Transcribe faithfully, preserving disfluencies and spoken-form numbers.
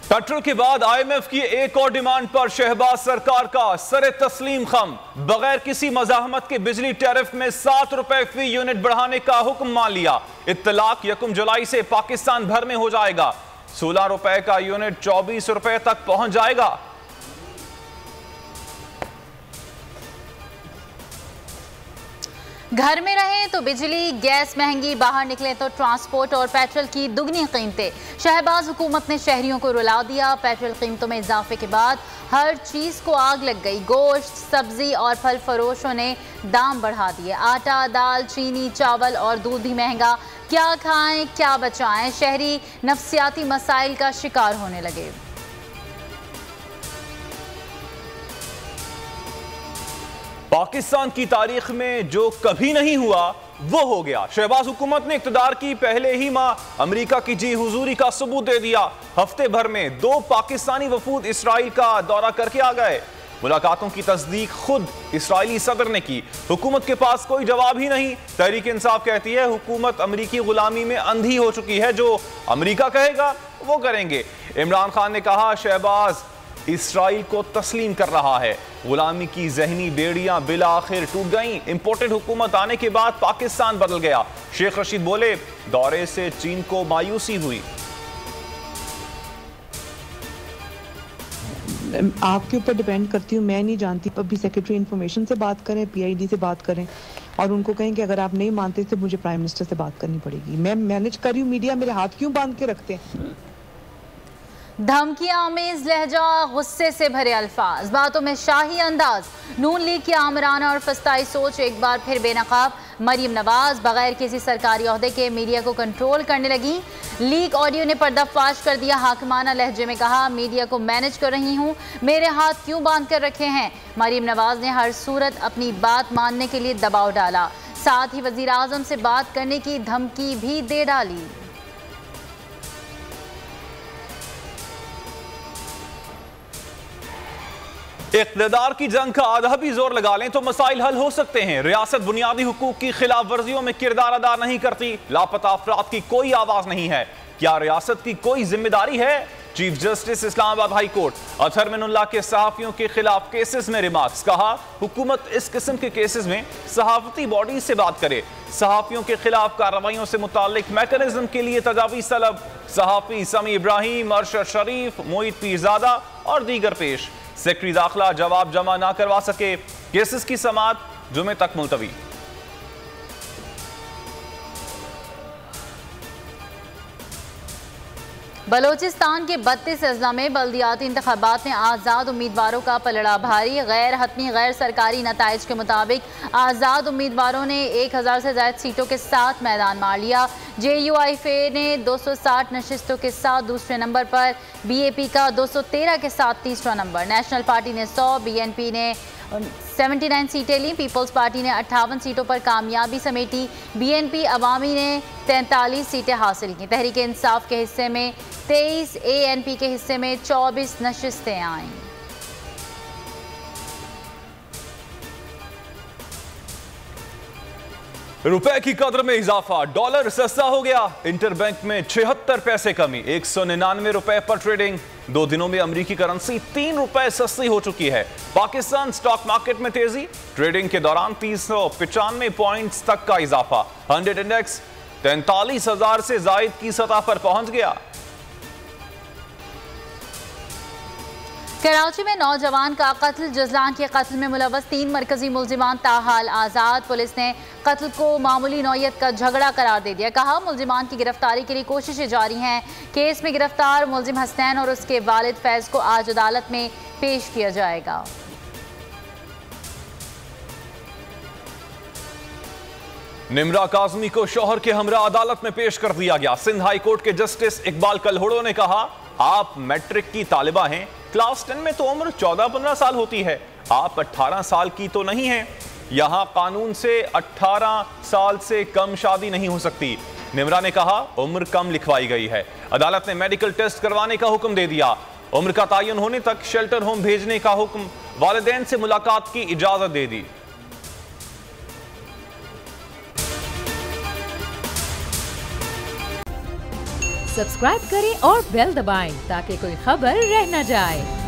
Petrol के बाद IMF की एक और डिमांड पर शहबाज सरकार का सरे तस्लीम खम। बगैर किसी मजाहमत के बिजली टैरिफ में सात रुपए फी यूनिट बढ़ाने का हुक्म मान लिया। इत्तलाक यकम जुलाई से पाकिस्तान भर में हो जाएगा। सोलह रुपए का यूनिट चौबीस रुपए तक पहुंच जाएगा। घर में रहें तो बिजली गैस महंगी, बाहर निकले तो ट्रांसपोर्ट और पेट्रोल की दुगनी कीमतें। शहबाज हुकूमत ने शहरियों को रुला दिया। पेट्रोल कीमतों में इजाफे के बाद हर चीज़ को आग लग गई। गोश्त, सब्जी और फल फरोशों ने दाम बढ़ा दिए। आटा, दाल, चीनी, चावल और दूध भी महंगा। क्या खाएं, क्या बचाएं, शहरी नफसियाती मसाइल का शिकार होने लगे। पाकिस्तान की तारीख में जो कभी नहीं हुआ वो हो गया। शहबाज हुकूमत ने इक़्तिदार की पहले ही माह अमेरिका की जी हुजूरी का सबूत दे दिया। हफ्ते भर में दो पाकिस्तानी वफूद इसराइल का दौरा करके आ गए। मुलाकातों की तस्दीक खुद इसराइली सदर ने की। हुकूमत के पास कोई जवाब ही नहीं। तहरीक इंसाफ कहती है हुकूमत अमरीकी गुलामी में अंधी हो चुकी है, जो अमरीका कहेगा वो करेंगे। इमरान खान ने कहा शहबाज इसराइल को तस्लीम कर रहा है। गुलामी की जहनी बेड़ियां बिला आखिर टूट गईं। इंपोर्टेड हुकूमत आने के बाद पाकिस्तान बदल गया। शेख रशीद बोले दौरे से चीन को मायूसी हुई। आपके ऊपर डिपेंड करती हूँ, मैं नहीं जानती। अभी सेक्रेटरी इंफॉर्मेशन से बात करें, पीआईडी से बात करें और उनको कहें कि अगर आप नहीं मानते तो मुझे प्राइम मिनिस्टर से बात करनी पड़ेगी। मैं मैनेज कर रही हूँ, मीडिया मेरे हाथ क्यों बांध के रखते हैं। धमकियां, आमेज लहजा, गुस्से से भरे अल्फाज, बातों में शाही अंदाज। नून लीग की आमराना और फस्ताई सोच एक बार फिर बेनकाब। मरीम नवाज बगैर किसी सरकारी ओहदे के मीडिया को कंट्रोल करने लगी। लीक ऑडियो ने पर्दाफाश कर दिया। हाकिमाना लहजे में कहा मीडिया को मैनेज कर रही हूँ, मेरे हाथ क्यों बांध कर रखे हैं। मरीम नवाज ने हर सूरत अपनी बात मानने के लिए दबाव डाला। साथ ही वजीर आजम से बात करने की धमकी भी दे डाली। इक़्तिदार की जंग का आधा भी जोर लगा लें तो मसाइल हल हो सकते हैं। रियासत बुनियादी हुकूक की खिलाफ वर्जियों में किरदार अदा नहीं करती। लापता अफराद की कोई आवाज नहीं है। क्या रियासत की कोई जिम्मेदारी है। Chief justice Islamabad high court Athar Minallah के सहाफियों के खिलाफ केसेस में रिमार्क्स। कहा हुकूमत इस किस्म के केसेस में सहाफती बॉडी से बात करे। सहाफियों के खिलाफ कार्रवाइयों से मुतालिक मैकेनिज्म के लिए तजावीज़ तलब। सहाफी समी इब्राहिम, अरशद शरीफ, मोहित पीरजादा और दीगर पेश। सेक्रेटरी दाखिला जवाब जमा ना करवा सके। केसेस की समाअत जुमे तक मुलतवी। बलोचिस्तान के बत्तीस अजला में बल्दियाती इंतखाबात में आज़ाद उम्मीदवारों का पलड़ा भारी। गैर हतमी गैर सरकारी नताइज के मुताबिक आज़ाद उम्मीदवारों ने एक हज़ार से ज़्यादा सीटों के साथ मैदान मार लिया। जे यू आई एफ ए ने दो सौ साठ नशिस्तों के साथ दूसरे नंबर पर, बी ए पी का दो सौ तेरह के साथ तीसरा नंबर। नेशनल पार्टी ने सौ, बी एन पी ने उन्यासी सीटें ली। पीपल्स पार्टी ने अट्ठावन सीटों पर कामयाबी समेटी। बी एन पी अवामी ने तैंतालीस सीटें हासिल की। तहरीक इंसाफ के हिस्से में तेईस, ए एन पी के हिस्से में चौबीस नशिस्तें आईं। रुपए की कदर में इजाफा, डॉलर सस्ता हो गया। इंटरबैंक में छिहत्तर पैसे कमी, एक सौ निन्यानवे रुपए पर ट्रेडिंग। दो दिनों में अमेरिकी करेंसी तीन रुपए सस्ती हो चुकी है। पाकिस्तान स्टॉक मार्केट में तेजी, ट्रेडिंग के दौरान तीन सौ पिचानवे पॉइंट्स तक का इजाफा। हंड्रेड इंडेक्स तैंतालीस हजार से जायद की सतह पर पहुंच गया। कराची में नौजवान का कत्ल, जजलान के कत्ल में मुलव्वस तीन मरकजी मुल्जिमान ताहाल आज़ाद। पुलिस ने कत्ल को मामूली नौयत का झगड़ा करार दे दिया। कहा मुल्जिमान की गिरफ्तारी के लिए कोशिशें जारी हैं। केस में गिरफ्तार मुल्जिम हसनैन और उसके वालिद फैज को आज अदालत में पेश किया जाएगा। निमरा काज़मी को शौहर के हमरा अदालत में पेश कर दिया गया। सिंध हाई कोर्ट के जस्टिस इकबाल कलहोड़ो ने कहा आप मैट्रिक की तालिबा हैं, क्लास टेन में तो उम्र चौदह पंद्रह साल होती है, आप अठारह साल की तो नहीं हैं। यहां कानून से अठारह साल से कम शादी नहीं हो सकती। निमरा ने कहा उम्र कम लिखवाई गई है। अदालत ने मेडिकल टेस्ट करवाने का हुक्म दे दिया। उम्र का तयन होने तक शेल्टर होम भेजने का हुक्म, वालिदैन से मुलाकात की इजाजत दे दी। सब्सक्राइब करें और बेल दबाएं ताकि कोई खबर रह न जाए।